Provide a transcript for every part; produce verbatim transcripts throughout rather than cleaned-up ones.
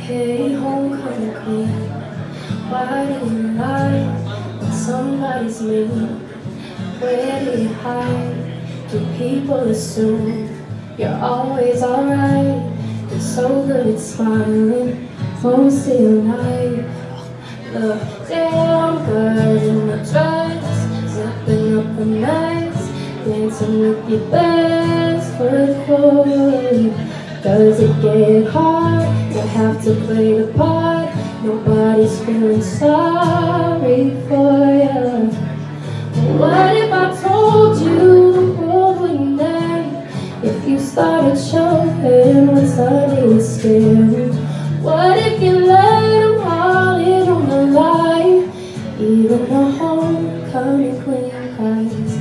Hey, homecoming queen, why do you lie when somebody's mean? Where do you hide? Do people assume you're always alright? You're so good at smiling most of your life. Look damn good in the dress, zipping up the mess, dancing with your best foot forward. Does it get hard to have to play the part? Nobody's feeling sorry for you. What if I told you the world wouldn't end if you started showing what's under your skin? What if you let them all in on the line, even the homecoming queen cries?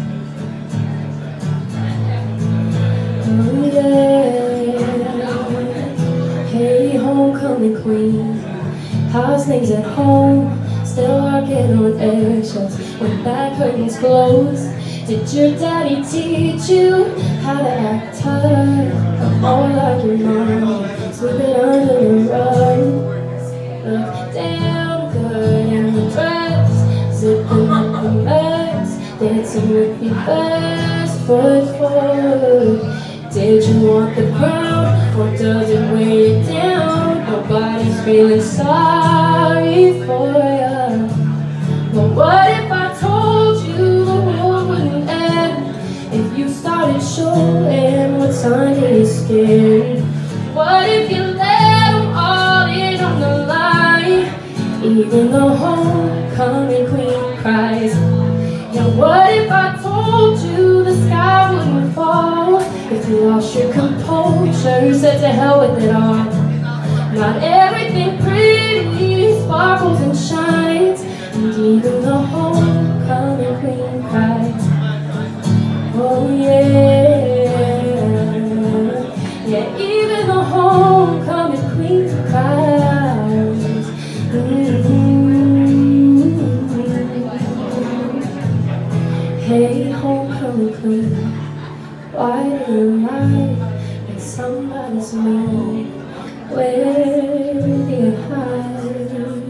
Oh yeah. Hey, homecoming queen, how's things at home? Still working on eggshells when that curtain's closed. Did your daddy teach you how to act tough? More like your mom, sweeping under the rug. Look damn good in the dress, zipping up the mess, dancing with your best foot forward. Did you want the crown, or does it weigh you down? Nobody's feeling sorry for you. But what if I told you the world wouldn't end if you started showing what's under your skin? What if you let them all in on the line, even the homecoming queen cries? Yeah, what if I told you the sky wouldn't fall if you lost your composure? You said to hell with it all. Not everything pretty sparkles and shines, and even the homecoming queen cries. Oh yeah, yeah, even the homecoming queen cries. Mm-hmm. Hey, homecoming queen, why do you lie when somebody's mean? Where do you hide?